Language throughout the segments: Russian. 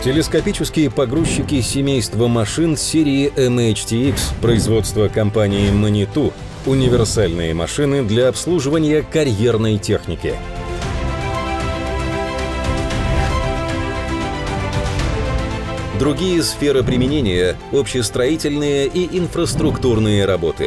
Телескопические погрузчики семейства машин серии MHTX производства компании Manitou – универсальные машины для обслуживания карьерной техники. Другие сферы применения – общестроительные и инфраструктурные работы.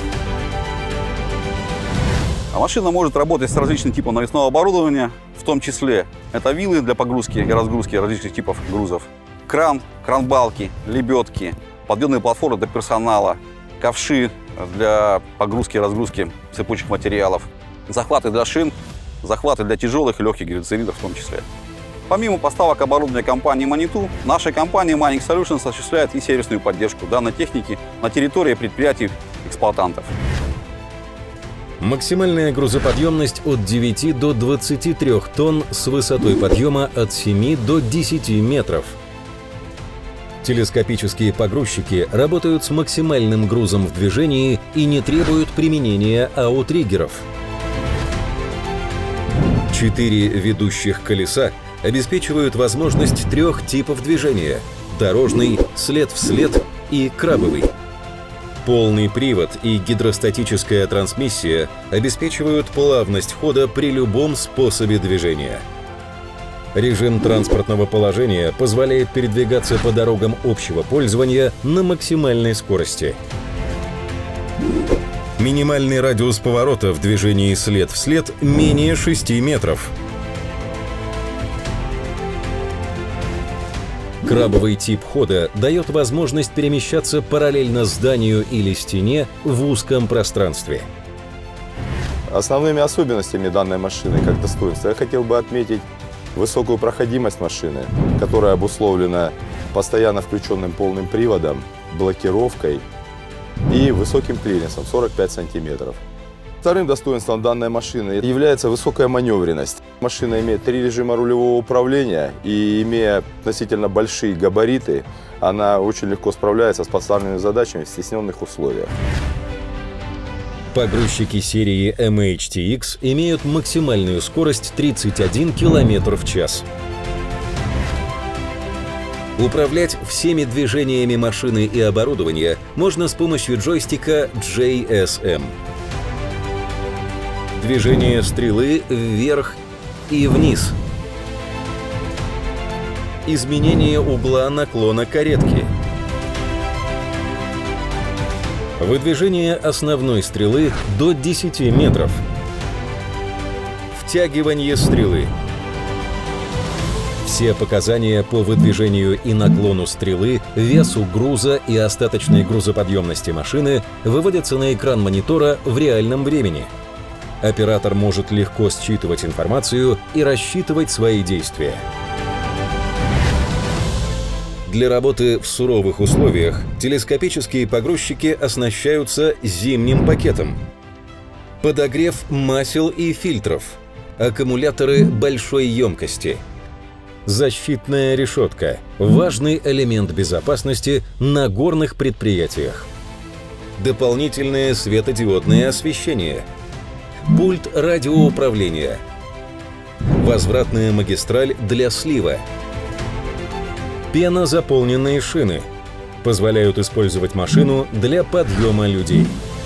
Машина может работать с различным типом навесного оборудования, в том числе это вилы для погрузки и разгрузки различных типов грузов, кран, кран-балки, лебедки, подъемные платформы для персонала, ковши для погрузки и разгрузки цепучих материалов, захваты для шин, захваты для тяжелых и легких гербицидов в том числе. Помимо поставок оборудования компании Manitou, наша компания Mining Solutions осуществляет и сервисную поддержку данной техники на территории предприятий-эксплуатантов. Максимальная грузоподъемность от 9 до 23 тонн с высотой подъема от 7 до 10 метров. Телескопические погрузчики работают с максимальным грузом в движении и не требуют применения аутриггеров. 4 ведущих колеса обеспечивают возможность 3 типов движения – дорожный, след в след и крабовый. Полный привод и гидростатическая трансмиссия обеспечивают плавность хода при любом способе движения. Режим транспортного положения позволяет передвигаться по дорогам общего пользования на максимальной скорости. Минимальный радиус поворота в движении след в след менее 6 метров. Крабовый тип хода дает возможность перемещаться параллельно зданию или стене в узком пространстве. Основными особенностями данной машины, как достоинство, я хотел бы отметить высокую проходимость машины, которая обусловлена постоянно включенным полным приводом, блокировкой и высоким клиренсом 45 сантиметров. Вторым достоинством данной машины является высокая маневренность. Машина имеет 3 режима рулевого управления и, имея относительно большие габариты, она очень легко справляется с поставленными задачами в стесненных условиях. Погрузчики серии MHTX имеют максимальную скорость 31 км в час. Управлять всеми движениями машины и оборудования можно с помощью джойстика JSM. Движение стрелы вверх и вниз. Изменение угла наклона каретки. Выдвижение основной стрелы до 10 метров. Втягивание стрелы. Все показания по выдвижению и наклону стрелы, весу груза и остаточной грузоподъемности машины выводятся на экран монитора в реальном времени. Оператор может легко считывать информацию и рассчитывать свои действия. Для работы в суровых условиях телескопические погрузчики оснащаются зимним пакетом. Подогрев масел и фильтров. Аккумуляторы большой емкости. Защитная решетка – важный элемент безопасности на горных предприятиях. Дополнительное светодиодное освещение. Пульт радиоуправления. Возвратная магистраль для слива. Пенозаполненные шины позволяют использовать машину для подъема людей.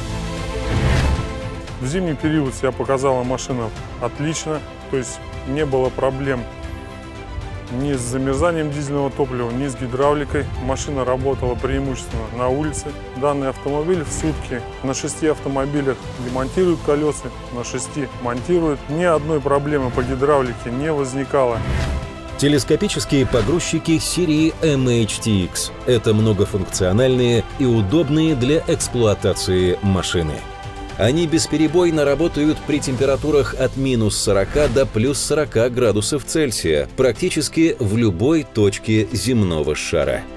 В зимний период себя показала машина отлично, то есть не было проблем ни с замерзанием дизельного топлива, ни с гидравликой. Машина работала преимущественно на улице. Данный автомобиль в сутки на 6 автомобилях демонтируют колеса, на 6 монтируют. Ни одной проблемы по гидравлике не возникало. Телескопические погрузчики серии MHTX – это многофункциональные и удобные для эксплуатации машины. Они бесперебойно работают при температурах от минус 40 до плюс 40 градусов Цельсия практически в любой точке земного шара.